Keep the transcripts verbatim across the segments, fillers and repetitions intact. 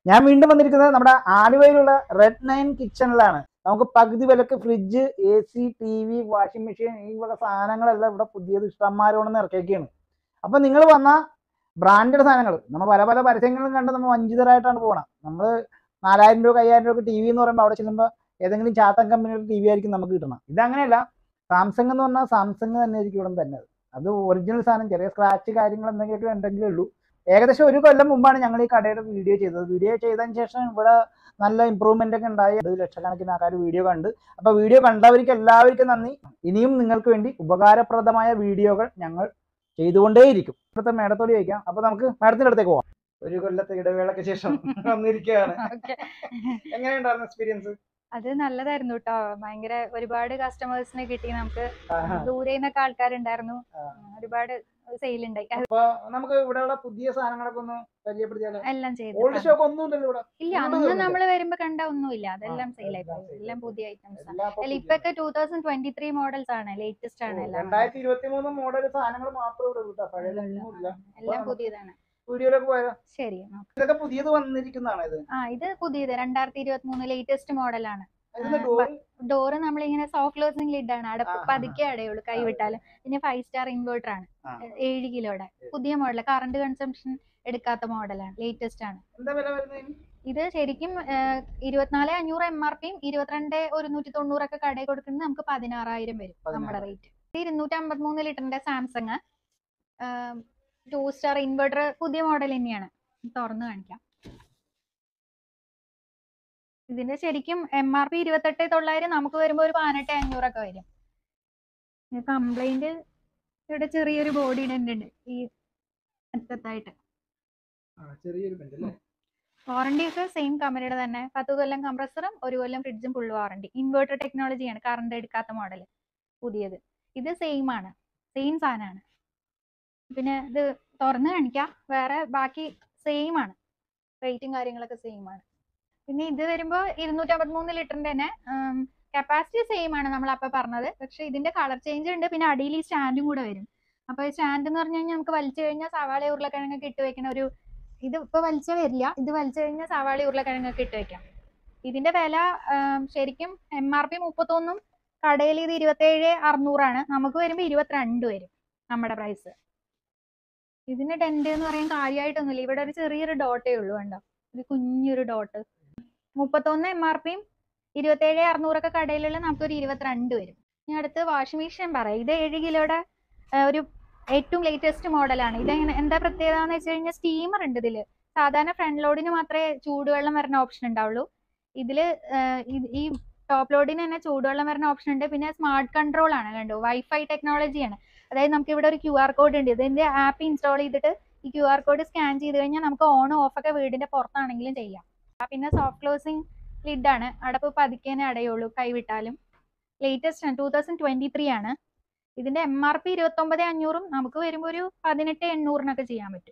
ഞാൻ വീണ്ടും വന്നിരിക്കുന്നത് നമ്മുടെ ആലുവയിലുള്ള റെഡ് നയൻ കിച്ചണിലാണ്. നമുക്ക് പകുതി വിലക്ക് fridge, A C, T V, washing machine ഈ വക സാധനങ്ങളെല്ലാം ഇവിടെ പുതിയത് ഇഷ്ടംമാരോണെന്ന് ഇറക്കിയൊക്കെയാണ്. അപ്പം നിങ്ങൾ വന്ന ബ്രാൻഡഡ് സാധനങ്ങൾ നമ്മൾ പല പല പരസ്യങ്ങളും കണ്ട് നമ്മൾ വഞ്ചിതരായിട്ടാണ് പോകണം. നമ്മൾ നാലായിരം രൂപ അയ്യായിരം രൂപ ടി വി എന്ന് പറയുമ്പോൾ അവിടെ ചെല്ലുമ്പോൾ ഏതെങ്കിലും ചാത്തൻ കമ്പനിയുടെ ടി വി ആയിരിക്കും നമുക്ക് കിട്ടണം. ഇതങ്ങനെയല്ല. സാംസങ് എന്ന് പറഞ്ഞാൽ സാംസങ് തന്നെ ആയിരിക്കും ഇവിടെ തന്നെ. അത് ഒറിജിനൽ സാധനം. ചെറിയ സ്ക്രാച്ച് കാര്യങ്ങൾ എന്തെങ്കിലുമൊക്കെ ഉണ്ടെങ്കിലേ ഉള്ളൂ. ഏകദേശം ഒരു കൊല്ലം മുമ്പാണ് ഞങ്ങൾ ഈ കടയുടെ വീഡിയോ ചെയ്തത്. വീഡിയോ ചെയ്തതിന് ശേഷം ഇവിടെ നല്ല ഇമ്പ്രൂവ്മെന്റ് ഒക്കെ ഉണ്ടായി. അത് ലക്ഷക്കണക്കിന് ആൾക്കാർ വീഡിയോ കണ്ട്. അപ്പോൾ വീഡിയോ കണ്ടവർക്ക് എല്ലാവർക്കും നന്ദി. ഇനിയും നിങ്ങൾക്ക് വേണ്ടി ഉപകാരപ്രദമായ വീഡിയോകൾ ഞങ്ങൾ ചെയ്തുകൊണ്ടേയിരിക്കും. ഇപ്പോഴത്തെ മേഡത്തോട് ചോദിക്കാം. അപ്പോൾ നമുക്ക് മേഡത്തിന്റെ അടുത്തേക്ക് പോവാം. ഒരു കൊല്ലത്തെ ഇടവേളയ്ക്ക് ശേഷം വന്നിരിക്കുകയാണ്. എങ്ങനെയുണ്ടായിരുന്നു എക്സ്പീരിയൻസ്? അത് നല്ലതായിരുന്നു കേട്ടോ. ഭയങ്കര ഒരുപാട് കസ്റ്റമേഴ്സിനെ കിട്ടി. നമുക്ക് ദൂരെ നിന്നൊക്കെ ആൾക്കാരുണ്ടായിരുന്നു. ഒരുപാട് സെയിൽ ഉണ്ടായി. അപ്പൊ നമുക്ക് ഇവിടെയുള്ള പുതിയ സാധനങ്ങളൊക്കെ ഒന്ന് പരിചയപ്പെടുത്തിയാലോ? എല്ലാം ചെയ്തു. ഓൾഡ് സ്റ്റോക്ക് ഒന്നുമില്ലല്ലോ ഇവിടെ? ഇല്ല, അന്ന് നമ്മള് വരുമ്പോ കണ്ട ഒന്നുമില്ല. അതെല്ലാം സെയിൽ ആയി പോയി. എല്ലാം പുതിയ ഐറ്റംസ് ആണ്. ഇപ്പൊക്കെ two thousand twenty three models ആണ്, ലേറ്റസ്റ്റ് ആണ്. എല്ലാം രണ്ടായിരത്തി ഇരുപത്തി മൂന്ന് മോഡൽ സാധനങ്ങൾ മാത്രമേ ഇവിടെ കിട്ടാ. പഴയതൊന്നുമില്ല. എല്ലാം പുതിയതാണ്. വീഡിയോയിലൊക്കെ പോയാ ശരി. ഇതൊക്കെ പുതിയത് വന്നിരിക്കുന്നതാണ്. ഇത് ആ ഇത് പുതിയത് രണ്ടായിരത്തി ഇരുപത്തി മൂന്ന് ലേറ്റസ്റ്റ് മോഡലാണ്. ഇതിന്റെ ഡോർ ഡോറ് നമ്മളിങ്ങനെ സോഫ്റ്റ് ക്ലോസിംഗ് ലിഡ് ആണ്. അടപ്പ് പതുക്കെ അടയുള്ളൂ കൈ വിട്ടാലും. പിന്നെ ഫൈവ് സ്റ്റാർ ഇൻവേർട്ടർ ആണ്. ഏഴ് കിലോയുടെ പുതിയ മോഡൽ. കറണ്ട് കൺസംഷൻ എടുക്കാത്ത മോഡലാണ്. ലേറ്റസ്റ്റ് ആണ്. ഇത് ശരിക്കും ഇരുപത്തിനാല് അഞ്ഞൂറ് എം ആർ പിയും ഇരുപത്തിരണ്ട് ഒരുന്നൂറ്റി തൊണ്ണൂറൊക്കെ കടയിൽ കൊടുക്കുന്നത് നമുക്ക് പതിനാറായിരം വരും നമ്മുടെ റേറ്റ്. ഇരുന്നൂറ്റി അമ്പത്തി മൂന്ന് ലിറ്ററിന്റെ സാംസങ് ടു സ്റ്റാർ ഇൻവേർട്ടർ പുതിയ മോഡൽ തന്നെയാണ്. തുറന്നു കാണിക്കാം. ഇതിന്റെ ശരിക്കും എം ആർ പി ഇരുപത്തെട്ട് തൊള്ളായിരം, നമുക്ക് വരുമ്പോ ഒരു പതിനെട്ട് അഞ്ഞൂറൊക്കെ വരും. കംപ്ലൈന്റ് ഇവിടെ ചെറിയൊരു ബോഡി ഡെന്റ് ഉണ്ട് ഈ അറ്റത്തായിട്ട്. വാറണ്ടി ഒക്കെ സെയിം കമ്പനിയുടെ തന്നെ. പത്ത് കൊല്ലം കംപ്രസറും ഒരു കൊല്ലം ഫ്രിഡ്ജും ഫുൾ വാറണ്ടി. ഇൻവേർട്ടർ ടെക്നോളജിയാണ്. കറണ്ട് എടുക്കാത്ത മോഡൽ പുതിയത്. ഇത് സെയിം ആണ്, സെയിം സാധനമാണ്. പിന്നെ ഇത് തുറന്ന് കാണിക്കാം. വേറെ ബാക്കി സെയിം ആണ്. റേറ്റും കാര്യങ്ങളൊക്കെ സെയിം ആണ്. പിന്നെ ഇത് വരുമ്പോൾ ഇരുന്നൂറ്റി അമ്പത്തി മൂന്ന് ലിറ്ററിന്റെ തന്നെ കപ്പാസിറ്റി സെയിം ആണ് നമ്മൾ അപ്പൊ പറഞ്ഞത്. പക്ഷെ ഇതിന്റെ കളർ ചേഞ്ച് ഉണ്ട്. പിന്നെ അടിയിൽ ഈ സ്റ്റാൻഡും കൂടെ വരും. അപ്പൊ ഈ സ്റ്റാൻഡ് എന്ന് പറഞ്ഞു കഴിഞ്ഞാൽ നമുക്ക് വലിച്ചു കഴിഞ്ഞാൽ സവാള ഉരുളക്കിഴങ്ങൊക്കെ ഇട്ട് വെക്കണ ഒരു ഇത് ഇപ്പൊ വലിച്ച വരില്ല. ഇത് വലിച്ചു കഴിഞ്ഞാൽ സവാള ഉരുളക്കിഴങ്ങൊക്കെ ഇട്ട് വെക്കാം. ഇതിന്റെ വില ശരിക്കും എം ആർ പി മുപ്പത്തൊന്നും കടയിൽ ഇത് ഇരുപത്തേഴ് അറുന്നൂറാണ്. നമുക്ക് വരുമ്പോ ഇരുപത്തിരണ്ട് വരും നമ്മുടെ പ്രൈസ്. ഇതിന്റെ ഡെന്റ് എന്ന് പറയാൻ കാര്യമായിട്ടൊന്നുമില്ല. ഇവിടെ ഒരു ചെറിയൊരു ഡോട്ടേ ഉള്ളൂ. കണ്ടോ, ഒരു കുഞ്ഞൊരു ഡോട്ട്. മുപ്പത്തൊന്ന് എം ആർ പിയും ഇരുപത്തേഴ് അറുന്നൂറൊക്കെ കടയിലുള്ള നമുക്കൊരു ഇരുപത്തിരണ്ട് വരും. ഇനി അടുത്ത് വാഷിംഗ് മെഷീൻ പറയാം. ഇത് ഏഴ് കിലോയുടെ ഒരു ഏറ്റവും ലേറ്റസ്റ്റ് മോഡലാണ്. ഇത് എന്താ പ്രത്യേകത എന്ന് വെച്ച് കഴിഞ്ഞാൽ സ്റ്റീമർ ഉണ്ട് ഇതില്. സാധാരണ ഫ്രണ്ട് ലോഡിന് മാത്രമേ ചൂടുവെള്ളം വരുന്ന ഓപ്ഷൻ ഉണ്ടാവുള്ളൂ. ഇതില് ഈ ടോപ്പ് ലോഡിന് തന്നെ ചൂടുവെള്ളം വരുന്ന ഓപ്ഷൻ ഉണ്ട്. പിന്നെ സ്മാർട്ട് കൺട്രോൾ ആണ്. കണ്ടോ, വൈഫൈ ടെക്നോളജിയാണ്. അതായത് നമുക്ക് ഇവിടെ ഒരു ക്യു ആർ കോഡ് ഉണ്ട്. ഇതിന്റെ ആപ്പ് ഇൻസ്റ്റാൾ ചെയ്തിട്ട് ഈ ക്യു ആർ കോഡ് സ്കാൻ ചെയ്ത് കഴിഞ്ഞാൽ നമുക്ക് ഓൺ ഓഫ് ഒക്കെ വീടിന്റെ പുറത്താണെങ്കിലും ചെയ്യാം. പിന്നെ സോഫ്റ്റ് ക്ലോസിംഗ് ലിഡ് ആണ്. അടപ്പ് പതുക്കേനെ അടയുള്ളൂ കൈ വിട്ടാലും. ലേറ്റസ്റ്റ് ആണ്, ടൂ തൗസൻഡ് ട്വന്റി ത്രീ ആണ്. ഇതിന്റെ എം ആർ പി ഇരുപത്തി ഒമ്പത് അഞ്ഞൂറും നമുക്ക് വരുമ്പോൾ ഒരു പതിനെട്ട് എണ്ണൂറിനൊക്കെ ചെയ്യാൻ പറ്റും.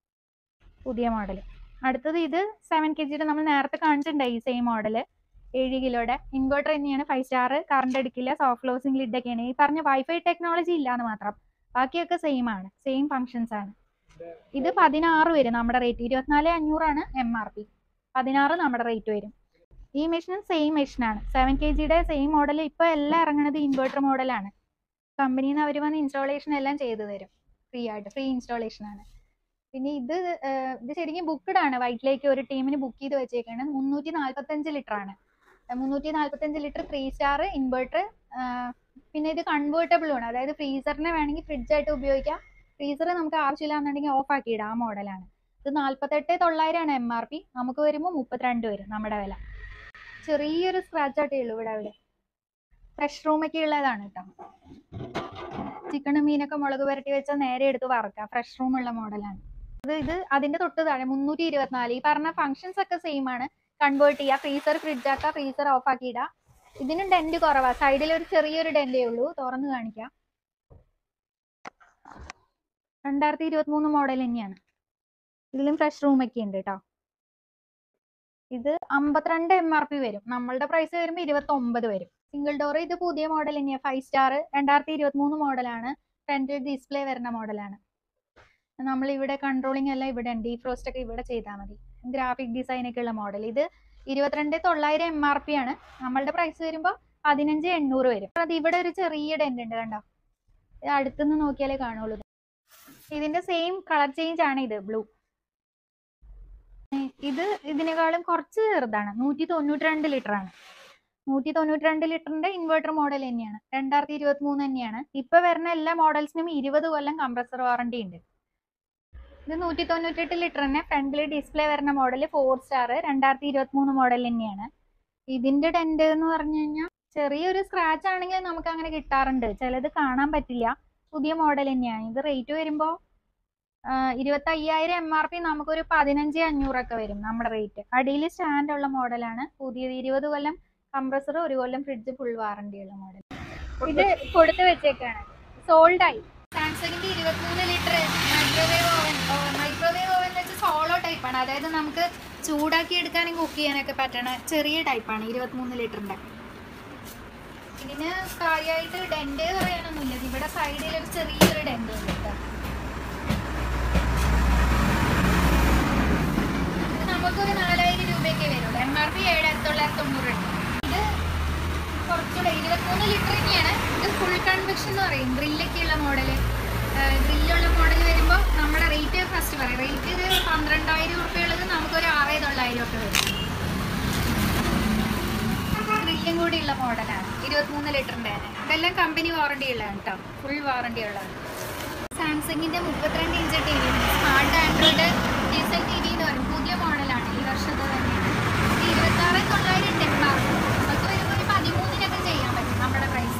പുതിയ മോഡൽ. അടുത്തത് ഇത് സെവൻ കെ ജിയുടെ നമ്മൾ നേരത്തെ കാണിച്ചിട്ടുണ്ടായി. ഈ സെയിം മോഡല് ഏഴ് കിലോയുടെ ഇൻവേർട്ടർ തന്നെയാണ്. ഫൈവ് സ്റ്റാർ, കറണ്ട് എടുക്കില്ല, സോഫ്റ്റ് ക്ലോസിംഗ് ലിഡ് ഒക്കെയാണ്. ഈ പറഞ്ഞ വൈഫൈ ടെക്നോളജി ഇല്ലാന്ന് മാത്രം. ബാക്കിയൊക്കെ സെയിം ആണ്, സെയിം ഫങ്ഷൻസ് ആണ്. ഇത് പതിനാറ് വരും നമ്മുടെ റേറ്റ്. ഇരുപത്തിനാല് അഞ്ഞൂറാണ് എം ആർ പി. പതിനാറ് നമ്മുടെ റേറ്റ് വരും. ഈ മെഷീനും സെയിം മെഷീനാണ്. സെവൻ കെ ജിയുടെ സെയിം മോഡൽ. ഇപ്പൊ എല്ലാം ഇറങ്ങുന്നത് ഇൻവേർട്ടർ മോഡലാണ്. കമ്പനിയിൽ നിന്ന് അവർ വന്ന് ഇൻസ്റ്റാളേഷൻ എല്ലാം ചെയ്തു തരും ഫ്രീ ആയിട്ട്. ഫ്രീ ഇൻസ്റ്റാളേഷൻ ആണ്. പിന്നെ ഇത് ഇത് ശരിക്കും ബുക്ക്ഡ് ആണ്. വൈറ്റിലേക്ക് ഒരു ടീമിന് ബുക്ക് ചെയ്ത് വെച്ചേക്കാണ്. മുന്നൂറ്റി നാല്പത്തഞ്ച് ലിറ്റർ ആണ്. മുന്നൂറ്റി നാല്പത്തഞ്ച് ലിറ്റർ ത്രീ സ്റ്റാർ ഇൻവേർട്ടർ. പിന്നെ ഇത് കൺവേർട്ടബിൾ ആണ്. അതായത് ഫ്രീസറിനെ വേണമെങ്കിൽ ഫ്രിഡ്ജായിട്ട് ഉപയോഗിക്കാം. ഫ്രീസർ നമുക്ക് ആവശ്യമില്ലാന്നുണ്ടെങ്കിൽ ഓഫ് ആക്കി ഇടാം. ആ മോഡലാണ്. ഇത് നാല്പത്തെട്ട് തൊള്ളായിരമാണ് എം ആർ പി. നമുക്ക് വരുമ്പോൾ മുപ്പത്തിരണ്ട് വരും നമ്മുടെ വില. ചെറിയൊരു സ്ക്രാച്ച് ആയിട്ടേ ഉള്ളൂ ഇവിടെ. അവിടെ ഫ്രഷ് റൂമൊക്കെ ഉള്ളതാണ് കേട്ടോ. ചിക്കനും മീനൊക്കെ മുളക് പുരട്ടി വെച്ചാൽ നേരെ എടുത്ത് വറക്കാം. ഫ്രഷ് റൂം ഉള്ള മോഡലാണ്. ഇത് ഇത് അതിന്റെ തൊട്ട് താഴെ മുന്നൂറ്റി ഇരുപത്തിനാല്. ഈ പറഞ്ഞ ഫംഗ്ഷൻസ് ഒക്കെ സെയിം ആണ്. കൺവേർട്ട് ചെയ്യുക, ഫ്രീസർ ഫ്രിഡ്ജ് ആക്കുക, ഫ്രീസർ ഓഫ് ആക്കി ഇടാം. ഇതിനും ഡെന്റ് കുറവാ. സൈഡിൽ ഒരു ചെറിയൊരു ഡെന്റേ ഉള്ളൂ. തുറന്ന് കാണിക്കാം. രണ്ടായിരത്തി ഇരുപത്തി മൂന്ന് മോഡൽ തന്നെയാണ്. ഇതിലും ഫ്രഷ് റൂമൊക്കെ ഉണ്ട് കേട്ടോ. ഇത് അമ്പത്തിരണ്ട് എം ആർ പി വരും. നമ്മളുടെ പ്രൈസ് വരുമ്പോൾ ഇരുപത്തി ഒമ്പത് വരും. Single door. ഇത് പുതിയ മോഡൽ തന്നെയാണ്. ഫൈവ് സ്റ്റാർ രണ്ടായിരത്തി ഇരുപത്തി മൂന്ന് മോഡലാണ്. ഫ്രണ്ട് ഡിസ്പ്ലേ വരുന്ന മോഡലാണ്. നമ്മൾ ഇവിടെ കൺട്രോളിംഗ് എല്ലാം ഇവിടെ ഉണ്ട്. ഡീഫ്രോസ്റ്റ് ഒക്കെ ഇവിടെ ചെയ്താൽ മതി. ഗ്രാഫിക് ഡിസൈൻ ഒക്കെ ഉള്ള മോഡൽ. ഇത് ഇരുപത്തിരണ്ട് തൊള്ളായിരം എം ആർ പി ആണ്. നമ്മളുടെ പ്രൈസ് വരുമ്പോൾ പതിനഞ്ച് എണ്ണൂറ് വരും. അത് ഇവിടെ ഒരു ചെറിയ ഡെന്റ് ഉണ്ട് കണ്ടോ, അടുത്തുനിന്ന് നോക്കിയാലേ കാണുള്ളൂ. ഇതിന്റെ സെയിം കളർ ചേഞ്ച് ആണ് ഇത്, ബ്ലൂ. ഇത് ഇതിനേക്കാളും കുറച്ച് ചെറുതാണ്, നൂറ്റി തൊണ്ണൂറ്റി രണ്ട് ലിറ്റർ ആണ്. നൂറ്റി തൊണ്ണൂറ്റി രണ്ട് ലിറ്ററിന്റെ ഇൻവെർട്ടർ മോഡൽ തന്നെയാണ്, രണ്ടായിരത്തി ഇരുപത്തി മൂന്ന് തന്നെയാണ്. ഇപ്പൊ വരുന്ന എല്ലാ മോഡൽസിനും ഇരുപത് കൊല്ലം കംപ്രസർ വാറണ്ടി ഉണ്ട്. ഇത് നൂറ്റി തൊണ്ണൂറ്റെട്ട് ലിറ്റർ തന്നെ, ഫ്രണ്ടിൽ ഡിസ്പ്ലേ വരുന്ന മോഡൽ ഫോർ സ്റ്റാർ, രണ്ടായിരത്തി ഇരുപത്തി മൂന്ന് മോഡൽ തന്നെയാണ്. ഇതിന്റെ ടെൻഡ് എന്ന് പറഞ്ഞു കഴിഞ്ഞാൽ ചെറിയൊരു സ്ക്രാച്ച് ആണെങ്കിൽ നമുക്ക് അങ്ങനെ കിട്ടാറുണ്ട്, ചിലത് കാണാൻ പറ്റില്ല. പുതിയ മോഡൽ തന്നെയാണ്. ഇത് റേറ്റ് വരുമ്പോൾ ഇരുപത്തി അയ്യായിരം എം ആർ പി, നമുക്കൊരു പതിനഞ്ച് അഞ്ഞൂറൊക്കെ വരും നമ്മുടെ റേറ്റ്. അടിയിൽ സ്റ്റാൻഡ് ഉള്ള മോഡലാണ് പുതിയത്. ഇരുപത് കൊല്ലം കംപ്രസർ, ഒരു കൊല്ലം ഫ്രിഡ്ജ്, ഫുൾ വാറണ്ടി ഉള്ള മോഡൽ. ഇത് കൊടുത്തു വെച്ചേക്കാണ്, സോൾഡ് ആയി. സാംസങ്ങിന്റെ ഇരുപത്തിമൂന്ന് litre microwave oven, microwave oven വെച്ച് സോളോ ടൈപ്പാണ്, അതായത് നമുക്ക് ചൂടാക്കി എടുക്കാനും കുക്ക് ചെയ്യാനൊക്കെ പറ്റണ ചെറിയ ടൈപ്പാണ് ഇരുപത്തിമൂന്ന് ലിറ്ററിന്റെ. ഇതിന് കാര്യമായിട്ട് ഡെന്റ് പറയാനൊന്നുമില്ല, ഇവിടെ സൈഡിൽ ഒരു ചെറിയൊരു ഡെന്റ് ഉണ്ട് കേട്ടോ. ഇത് നമുക്കൊരു നാലായിരം രൂപയൊക്കെ വരുള്ളൂ. എം ആർ പി ഏഴായിരത്തി തൊള്ളായിരത്തി തൊണ്ണൂറ് ഉണ്ട്. ഇത് കുറച്ചുകൂടെ ഇരുപത്തിമൂന്ന് ലിറ്റർ തന്നെയാണ്. ഇത് ഫുൾ കൺവെക്ഷൻ എന്ന് പറയും, ഗ്രില്ലൊക്കെയുള്ള മോഡല്. ഗ്രില്ലുള്ള മോഡൽ വരുമ്പോൾ നമ്മുടെ റേറ്റ് ഫസ്റ്റ് പറയും. റേറ്റ് ഇത് പന്ത്രണ്ടായിരം റുപ്യുള്ളത് നമുക്കൊരു ആറ് തൊള്ളായിരം ഒക്കെ വരും. ഗ്രില്ലും കൂടി ഉള്ള മോഡലാണ്, ഇരുപത്തിമൂന്ന് ലിറ്ററിൻ്റെ തന്നെ. ഇതെല്ലാം കമ്പനി വാറണ്ടി ഉള്ളതാണ് കേട്ടോ, ഫുൾ വാറണ്ടി ഉള്ളതാണ്. സാംസങ്ങിൻ്റെ മുപ്പത്തിരണ്ട് inch T V, smart Android diesel T V എന്ന് പറയും, പുതിയ മോഡലാണ്, ഈ വർഷത്തെ തന്നെയാണ്. ഇത് ഇരുപത്താറ് തൊള്ളായിരം ഉണ്ട് എം ആർ പി, നമുക്ക് വരുമ്പോൾ ഒരു പതിമൂന്നിനൊക്കെ ചെയ്യാൻ പറ്റും നമ്മുടെ പ്രൈസ്.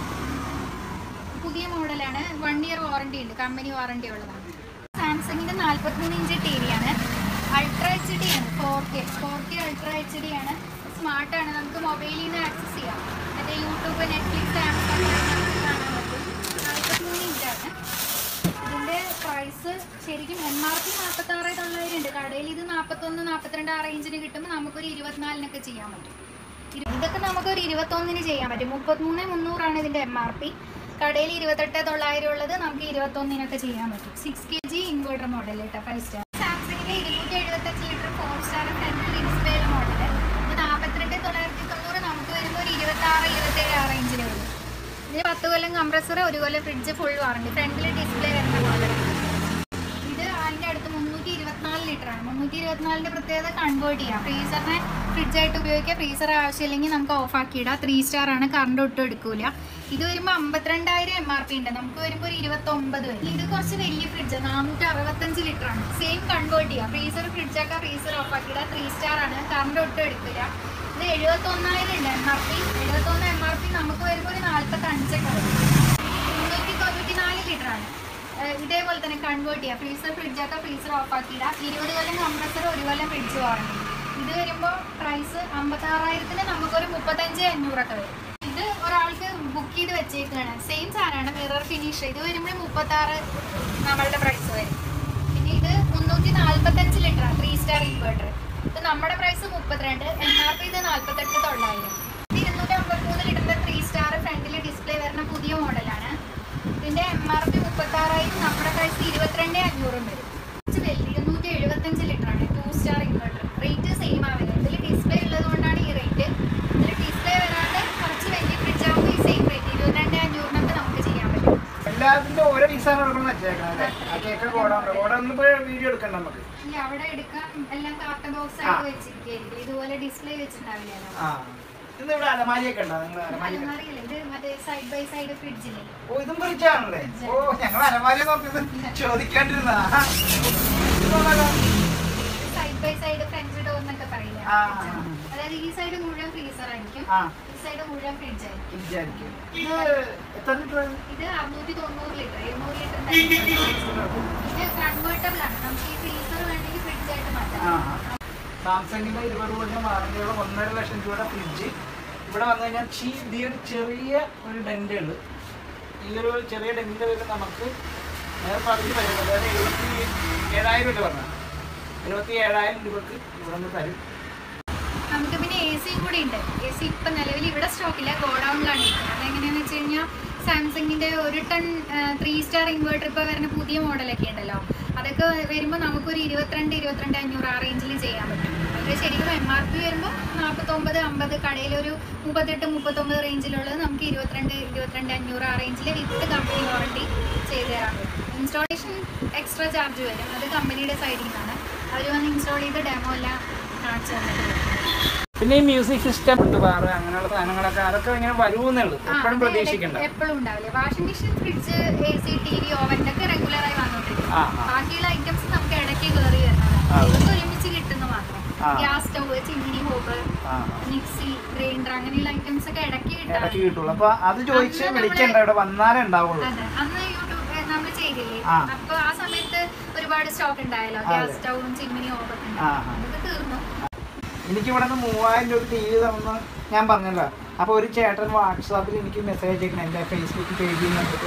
പുതിയ മോഡലാണ്, വൺ ഇയർ വാറണ്ടി ഉണ്ട്, കമ്പനി വാറണ്ടി ഉള്ളതാണ്. സാംസങ്ങിൻ്റെ നാൽപ്പത്തിമൂന്ന് ഇഞ്ച് ടി വി ആണ്, അൾട്രാ എച്ച് ഡി ആണ്, four K four K ultra H D ആണ്, സ്മാർട്ടാണ്, നമുക്ക് മൊബൈലിൽ നിന്ന് ആക്സസ് ചെയ്യാം. മറ്റേ യൂട്യൂബ്, നെറ്റ്ഫ്ലിക്സ്, ആമസോൺ നമുക്ക് കാണാൻ പറ്റും. നാൽപ്പത്തിമൂന്ന് ഇഞ്ചാണ്. ഇതിൻ്റെ പ്രൈസ് ശരിക്കും എം ആർ പി നാൽപ്പത്താറ് തൊള്ളായിരം ഉണ്ട്, കടയിൽ ഇത് നാൽപ്പത്തൊന്ന് നാൽപ്പത്തിരണ്ട് ആ റേഞ്ചിന് കിട്ടുമ്പോൾ നമുക്കൊരു ഇരുപത്തിനാലിനൊക്കെ ചെയ്യാൻ പറ്റും. ഇതൊക്കെ നമുക്കൊരു ഇരുപത്തൊന്നിന് ചെയ്യാൻ പറ്റും. മുപ്പത്തിമൂന്ന് മുന്നൂറാണ് ഇതിൻ്റെ എം ആർ പി, കടയിൽ ഇരുപത്തെട്ട് തൊള്ളായിരം ഉള്ളത് നമുക്ക് ഇരുപത്തൊന്നിനൊക്കെ ചെയ്യാൻ പറ്റും. Six K G inverter model കേട്ടോ, ഫൈവ് സ്റ്റാർ. സാംസങ്ങിൻ്റെ ഇരുന്നൂറ്റി എഴുപത്തഞ്ച് litre four star front display model, ഇത് നാൽപ്പത്തിരണ്ട് തൊള്ളായിരത്തി തൊണ്ണൂറ്, നമുക്ക് വരുമ്പോൾ ഒരു ഇരുപത്തി ആറ് ഇരുപത്തേഴ് ആ റേഞ്ചിൽ വരും. ഇതിന് പത്ത് കൊല്ലം കംപ്രസർ, ഒരു കൊല്ലം ഫ്രിഡ്ജ്, ഫുൾ വാറണ്ടി. ഫ്രണ്ടിൽ ഡിസ്പ്ലേ വരുന്ന മോഡൽ. ഇത് അതിൻ്റെ അടുത്ത് മുന്നൂറ്റി ഇരുപത്തിനാല് ലിറ്റർ ആണ്. മുന്നൂറ്റി ഇരുപത്തിനാലിൻ്റെ പ്രത്യേകത കൺവേർട്ട് ചെയ്യാം, ഫ്രീസറിനെ ഫ്രിഡ്ജായിട്ട് ഉപയോഗിക്കാം. ഫ്രീസർ ആവശ്യമില്ലെങ്കിൽ നമുക്ക് ഓഫ് ആക്കി ഇടാം. ത്രീ സ്റ്റാർ ആണ്, കറണ്ട് ഒട്ടും എടുക്കില്ല. ഇത് വരുമ്പോൾ അമ്പത്തിരണ്ടായിരം എം ആർ പി ഉണ്ട്, നമുക്ക് വരുമ്പോൾ ഒരു ഇരുപത്തൊമ്പത് വരും. ഇത് കുറച്ച് വലിയ ഫ്രിഡ്ജ്, നാനൂറ്റി അറുപത്തഞ്ച് ലിറ്റർ ആണ്. സെയിം കൺവേർട്ട് ചെയ്യാം, ഫ്രീസർ ഫ്രിഡ്ജാക്കാം, ഫ്രീസർ ഓഫ് ആക്കി ഇടാം. ത്രീ സ്റ്റാർ ആണ്, കറണ്ട് ഒട്ടും എടുക്കില്ല. ഇത് എഴുപത്തൊന്നായിരം ഉണ്ട് എം ആർ പി. എഴുപത്തൊന്ന് എം ആർ പി നമുക്ക് വരുമ്പോൾ ഒരു നാൽപ്പത്തഞ്ചൊക്കെ വരും. മുന്നൂറ്റി തൊണ്ണൂറ്റി നാല് ലിറ്റർ ആണ്. ഇതേപോലെ തന്നെ കൺവേർട്ട് ചെയ്യാം, ഫ്രീസർ ഫ്രിഡ്ജാക്കാം, ഫ്രീസർ ഓഫ് ആക്കി ഇടാം. ഇരുപത് കൊല്ലം കംപ്രസർ, ഒരു കൊല്ലം ഫ്രിഡ്ജ് വാറണ്ടി. ഇത് വരുമ്പോൾ പ്രൈസ് അമ്പത്താറായിരത്തിന് നമുക്കൊരു മുപ്പത്തഞ്ച് അഞ്ഞൂറൊക്കെ വരും. ഇത് ഒരാൾക്ക് ബുക്ക് ചെയ്ത് വെച്ചേക്കാണ്, സെയിം സാധനമാണ്, മിറർ ഫിനിഷ്. ഇത് വരുമ്പോൾ മുപ്പത്താറ് നമ്മളുടെ പ്രൈസ് വരും. പിന്നെ ഇത് മുന്നൂറ്റി നാൽപ്പത്തഞ്ച് ലിറ്റർ ആണ്, ത്രീ സ്റ്റാർ ഇൻവേർട്ടർ. ഇത് നമ്മുടെ പ്രൈസ് മുപ്പത്തിരണ്ട്, എം ആർ പി ഇത് നാൽപ്പത്തെട്ട് തൊള്ളായിരം. ഇത് ഇരുന്നൂറ്റി അമ്പത്തിമൂന്ന് ലിറ്ററിന്റെ ത്രീ സ്റ്റാർ ഫ്രണ്ടിൽ ഡിസ്പ്ലേ വരുന്ന പുതിയ മോഡലാണ്. ഇതിന്റെ എം ആർ പി മുപ്പത്താറായിരം, നമ്മുടെ പ്രൈസ് ഇരുപത്തിരണ്ട് അഞ്ഞൂറും വരും. കുറച്ച് വലുത് ഇരുന്നൂറ്റി എഴുപത്തഞ്ച് ലിറ്റർ ആണ്, two star inverter. Rate same ആവില്ല, ഇതിൽ ഡിസ്പ്ലേ ഉള്ളത് കൊണ്ടാണ് ഈ റേറ്റ്. ഇതിൽ ഡിസ്പ്ലേ വരാണ്ട് കുറച്ച് വലിയ ഫ്രിഡ്ജ് ആകുമ്പോൾ ഈ സെയിം റേറ്റ് ഇരുപത്തിരണ്ട് അഞ്ഞൂറിനൊക്കെ നമുക്ക് ചെയ്യാൻ പറ്റും. എല്ലാത്തിന്റെ ഓരോ പീസാണ് എടുക്കണം വെച്ചേക്കണേ. വീഡിയോ എടുക്കണം നമുക്ക്, അവിടെ എടുക്കാം. എല്ലാം കാർട്ടൺ ബോക്സ് ആയിട്ട് വെച്ചിരിക്കും, ഇതുപോലെ ഡിസ്പ്ലേ വെച്ചിട്ടുണ്ടാവില്ലല്ലോ. ഇവിടെ അലമാരിയൊക്കെ ഉണ്ടോ? അലമാരിയല്ല, ഇത് മറ്റേ സൈഡ് ബൈ സൈഡ് ഫ്രിഡ്ജില്ലേ. ഓ, ഇതും ഫ്രിഡ്ജാണല്ലേ? ഓ, ഞങ്ങൾ അലമാരി നോക്കിയത് ചോദിക്കാണ്ടിരുന്ന. Side by side French door എന്നൊക്കെ പറയില്ല, അതായത് ഈ സൈഡ് മുഴുവൻ ഫ്രീസർ ആയിരിക്കും, ഈ സൈഡ് മുഴുവൻ ഫ്രിഡ്ജ് ആയിരിക്കും. ഇത് അറുന്നൂറ്റി തൊണ്ണൂറ് ലിറ്റർ, എഴുന്നൂറ് ലിറ്ററിന്റെ ഇത് കൺവേർട്ടബിൾ ആണ്, നമുക്ക് ഈ ഫ്രീസർ വേണമെങ്കിൽ ഫ്രിഡ്ജ് ആയിട്ട് മാറ്റാം. സാംസങ്ങിന്റെ ഇരുപത് കൊല്ലം വാറണ്ടിയുള്ള ഒന്നര ലക്ഷം രൂപയുടെ ഫ്രിഡ്ജ് ഇവിടെ വന്നു കഴിഞ്ഞാൽ ഈ ഒരു ചെറിയ ഒരു ഡെന്റ് ഉണ്ട്. ഈ ഒരു ചെറിയ ഡെന്റ് വരുമ്പോൾ നമുക്ക് നേരെ പകുതി വരും, അതായത് എഴുപത്തി ഏഴായിരം രൂപ പറഞ്ഞാൽ എഴുപത്തി ഏഴായിരം രൂപക്ക് ഇവിടെ നിന്ന് തരും. നമുക്ക് പിന്നെ എ സിയും കൂടി ഉണ്ട്. എ സി ഇപ്പം നിലവിൽ ഇവിടെ സ്റ്റോക്കില്ല, ഗോഡൗണിലാണ് ഇരിക്കുന്നത്. അതെങ്ങനെയാണെന്ന് വെച്ച് കഴിഞ്ഞാൽ സാംസങ്ങിൻ്റെ ഒരു ടൺ ത്രീ സ്റ്റാർ ഇൻവേർട്ടർ ഇപ്പോൾ വരുന്ന പുതിയ മോഡലൊക്കെ ഉണ്ടല്ലോ, അതൊക്കെ വരുമ്പോൾ നമുക്കൊരു ഇരുപത്തിരണ്ട് ഇരുപത്തിരണ്ട് അഞ്ഞൂറ് ആ റേഞ്ചിൽ ചെയ്യാൻ പറ്റും. പക്ഷേ ശരിക്കും എം ആർ പി വരുമ്പോൾ നാൽപ്പത്തൊമ്പത് അമ്പത്, കടയിലൊരു മുപ്പത്തെട്ട് മുപ്പത്തൊമ്പത് റേഞ്ചിലുള്ളത് നമുക്ക് ഇരുപത്തിരണ്ട് ഇരുപത്തിരണ്ട് അഞ്ഞൂറ് ആ റേഞ്ചിൽ വിത്ത് കമ്പനി വാറണ്ടി ചെയ്ത് തരാൻ പറ്റും. ഇൻസ്റ്റാളേഷൻ എക്സ്ട്രാ ചാർജ് വരും, അത് കമ്പനിയുടെ സൈഡിൽ നിന്നാണ്. അവർ വന്ന് ഇൻസ്റ്റാൾ ചെയ്ത് ഡെമോ എല്ലാം കാണിച്ചു തന്നിട്ട്. പിന്നെ ഈ മ്യൂസിക് സിസ്റ്റം ഉണ്ട് വേറെ അങ്ങനെയുള്ള സാധനങ്ങളൊക്കെ അതൊക്കെ ഇങ്ങനെ വരുമെന്നുള്ളൂ, എപ്പോഴും പ്രതീക്ഷിക്കണ്ട. എപ്പോഴും ഉണ്ടാവില്ല. Washing machine, fridge, A C, T V, oven ഒക്കെ റെഗുലറായി വന്നോണ്ടിരിക്കും. ബാക്കിയുള്ള ഐറ്റംസ് നമുക്ക് ഇടയ്ക്ക് കയറി വരുന്നതാണ്, ഇതൊക്കെ ഒരുമിച്ച് കിട്ടുന്ന മാത്രം. Gas stove, chimney, hob, mixie, grinder അങ്ങനെയുള്ള ഐറ്റംസ് ഒക്കെ ഇടയ്ക്ക് കിട്ടുള്ളൂ. അപ്പൊ അത് ചോദിച്ച് വിളിക്കണ്ട, ഇവിടെ വന്നാലേ ഉണ്ടാവുള്ളൂ. അതെ, അന്ന് യൂട്യൂബ് നമ്മൾ ചെയ്തില്ലേ, അപ്പൊ ആ സമയത്ത് ഒരുപാട് സ്റ്റോക്ക് ഉണ്ടായല്ലോ, ഗ്യാസ് സ്റ്റവും ചിമ്മിനി, ഹോബൊക്കെ അതൊക്കെ തീർന്നു. എനിക്ക് ഇവിടെ നിന്ന് മൂവായിരം രൂപ ടി വി തന്നു ഞാൻ പറഞ്ഞല്ലോ. അപ്പോൾ ഒരു ചേട്ടൻ വാട്സാപ്പിൽ എനിക്ക് മെസ്സേജ് അയക്കണം എൻ്റെ ഫേസ്ബുക്ക് പേജിൽ നിന്നിട്ട്,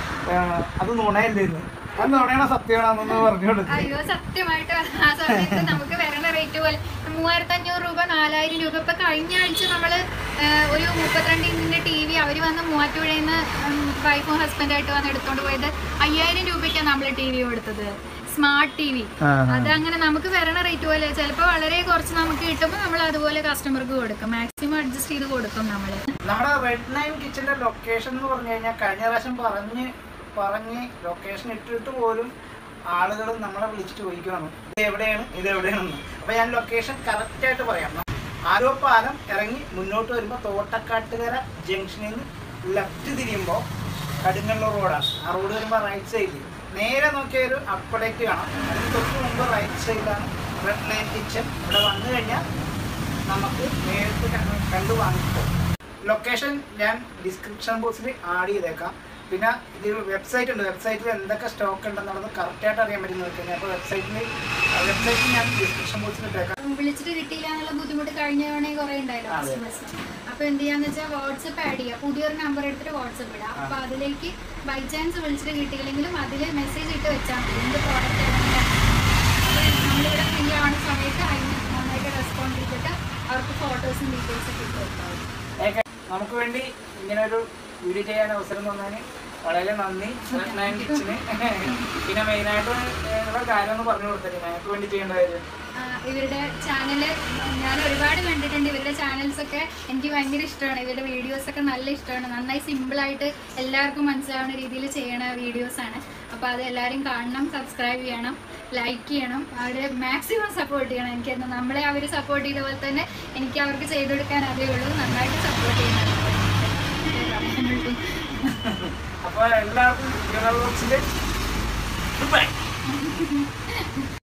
അത് നുണയല്ലായിരുന്നു, അത് നുണയാണോ സത്യമാണെന്ന് പറഞ്ഞു കൊടുത്തു. അയ്യോ സത്യമായിട്ട് ആ സമയത്ത് നമുക്ക് വരണ റേറ്റ് പോലെ മൂവായിരത്തി അഞ്ഞൂറ് രൂപ നാലായിരം രൂപ. ഇപ്പൊ കഴിഞ്ഞ ആഴ്ച നമ്മള് ഒരു മുപ്പത്തിരണ്ട് ഇഞ്ചിന്റെ ടി വി അവർ വന്ന് മൂവാറ്റുപുഴയിൽ നിന്ന് വൈഫും ഹസ്ബൻഡായിട്ട് വന്ന് എടുത്തോണ്ട് പോയത് അയ്യായിരം രൂപയ്ക്കാണ് നമ്മൾ ടി വി കൊടുത്തത്, സ്മാർട്ട് ടി വി. അത് അങ്ങനെ നമുക്ക് വരണ റേറ്റ് പോലെ ചിലപ്പോൾ വളരെ കുറച്ച് നമുക്ക് കിട്ടുമ്പോൾ നമ്മൾ അതുപോലെ കസ്റ്റമർക്ക് കൊടുക്കും, മാക്സിമം അഡ്ജസ്റ്റ് ചെയ്ത് കൊടുക്കും നമ്മൾ. നമ്മുടെ റെഡ് നയൻ കിച്ചന്റെ ലൊക്കേഷൻ എന്ന് പറഞ്ഞു കഴിഞ്ഞാൽ കഴിഞ്ഞ പ്രാവശ്യം പറഞ്ഞ് പറഞ്ഞ് ലൊക്കേഷൻ ഇട്ടിട്ട് പോലും ആളുകൾ നമ്മളെ വിളിച്ചിട്ട് ചോദിക്കുകയാണ് ഇത് എവിടെയാണ് ഇത് എവിടെയാണെന്ന്. അപ്പോൾ ഞാൻ ലൊക്കേഷൻ കറക്റ്റായിട്ട് പറയാം. ആലുവപ്പാലം ഇറങ്ങി മുന്നോട്ട് വരുമ്പോൾ തോട്ടക്കാട്ടുകര ജംഗ്ഷനിൽ നിന്ന് ലെഫ്റ്റ് തിരിയുമ്പോൾ കടുങ്ങല്ലൂർ റോഡാണ്. ആ റോഡ് വരുമ്പോൾ റൈറ്റ് സൈഡിൽ നേരെ നോക്കിയ ഒരു അപ്ഡേറ്റ് കാണാം. അതിന് തൊട്ട് മുമ്പ് റൈറ്റ് സൈഡിലാണ് റെഡ് നയൻ കിച്ചൺ. ഇവിടെ വന്നു കഴിഞ്ഞാൽ നമുക്ക് നേരിട്ട് കണ്ടു വാങ്ങിക്കും. ലൊക്കേഷൻ ഞാൻ ഡിസ്ക്രിപ്ഷൻ ബോക്സിൽ ആഡ് ചെയ്തേക്കാം. പിന്നെ ഇത് വെബ്സൈറ്റ് ഉണ്ട്, വെബ്സൈറ്റിൽ എന്തൊക്കെ സ്റ്റോക്ക് ഉണ്ടെന്നുള്ളത് കറക്റ്റായിട്ട് അറിയാൻ പറ്റുന്ന വെച്ചാൽ അപ്പോൾ വെബ്സൈറ്റിൽ വെബ്സൈറ്റിൽ ഞാൻ ഡിസ്ക്രിപ്ഷൻ ബോക്സിൽ ഇട്ടേക്കാം. വിളിച്ചിട്ട് കിട്ടിയില്ല എന്നുള്ള ബുദ്ധിമുട്ട് കഴിഞ്ഞ തവണ കുറേ ഉണ്ടായല്ലോ കസ്റ്റമേഴ്സിന്. അപ്പോൾ എന്ത് ചെയ്യാന്ന് വെച്ചാൽ വാട്സപ്പ് ആഡ് ചെയ്യുക, പുതിയൊരു നമ്പർ എടുത്തിട്ട് വാട്സപ്പ് ഇടാം. അപ്പോൾ അതിലേക്ക് ബൈ ചാൻസ് വിളിച്ചിട്ട് കിട്ടിയില്ലെങ്കിലും അതിൽ മെസ്സേജ് ഇട്ട് വെച്ചാൽ മതി എന്ത് പ്രോഡക്റ്റ് ആണെങ്കിലും. അപ്പോൾ നമ്മളിവിടെ ഫ്രീ ആവുന്ന സമയത്ത് അതിന് നന്നായിട്ട് റെസ്പോണ്ട് ചെയ്തിട്ട് അവർക്ക് ഫോട്ടോസും ഡീറ്റെയിൽസൊക്കെ ഇട്ട് കൊടുക്കാം. നമുക്ക് വേണ്ടി ഇങ്ങനെ ഒരു വീഡിയോ ചെയ്യാൻ അവസരം തന്നതിന് വളരെ നന്ദി നയൻ കിച്ചന്. പിന്നെ മെയിനായിട്ട് ഉള്ള കാര്യം ഒന്ന് പറഞ്ഞു കൊടുത്തത് ഞങ്ങൾക്ക് വേണ്ടി ചെയ്യേണ്ട കാര്യം. ഇവരുടെ ചാനല് ഞാൻ ഒരുപാട് കണ്ടിട്ടുണ്ട്, ഇവരുടെ ചാനൽസൊക്കെ എനിക്ക് ഭയങ്കര ഇഷ്ടമാണ്. ഇവരുടെ വീഡിയോസൊക്കെ നല്ല ഇഷ്ടമാണ്, നന്നായി സിമ്പിളായിട്ട് എല്ലാവർക്കും മനസ്സിലാവുന്ന രീതിയിൽ ചെയ്യണ വീഡിയോസാണ്. അപ്പോൾ അത് എല്ലാവരും കാണണം, സബ്സ്ക്രൈബ് ചെയ്യണം, ലൈക്ക് ചെയ്യണം, അവരെ മാക്സിമം സപ്പോർട്ട് ചെയ്യണം. എനിക്ക് നമ്മളെ അവർ സപ്പോർട്ട് ചെയ്ത പോലെ തന്നെ എനിക്ക് അവർക്ക് ചെയ്തു കൊടുക്കാൻ അതേ ഉള്ളൂ, നന്നായിട്ട് സപ്പോർട്ട് ചെയ്യണം. അപ്പോൾ എല്ലാവർക്കും